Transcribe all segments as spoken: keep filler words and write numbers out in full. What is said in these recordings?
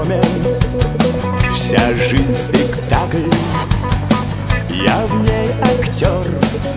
доме. Вся жизнь спектакль, я в ней актер.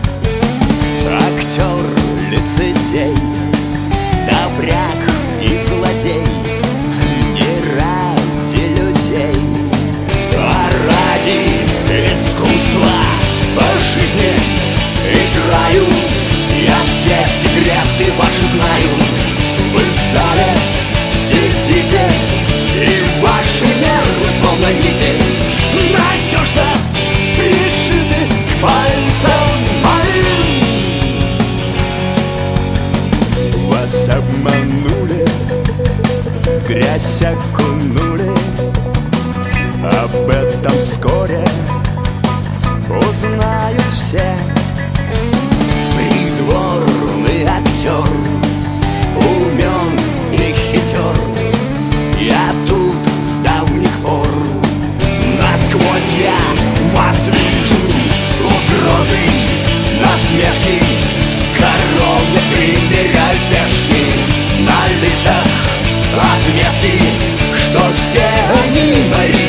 Актер, лицедей, добряк и злодей. Не ради людей, а ради искусства. По жизни играю, я все секреты ваши знаю. Вы в зале сидите, и ваши нервы словно нити надежно пришиты к пальцам моим. Вас обманули, в грязь окунули. Об этом вскоре узнают все. Придворный актер, умен и хитер. Я тут с давних пор. Насквозь я вас вижу. Угрозы, насмешки, короны примеряют пешки. На лицах отметки, что все они моряки.